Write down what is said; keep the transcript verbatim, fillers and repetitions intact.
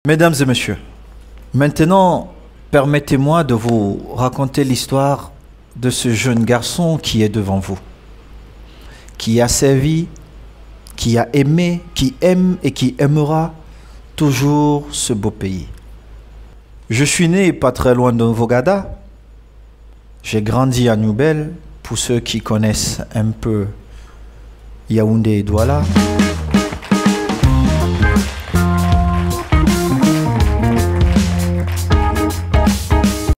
Mesdames et messieurs, maintenant, permettez-moi de vous raconter l'histoire de ce jeune garçon qui est devant vous, qui a servi, qui a aimé, qui aime et qui aimera toujours ce beau pays. Je suis né pas très loin de Vogada. J'ai grandi à Nouvelle, pour ceux qui connaissent un peu Yaoundé et Douala.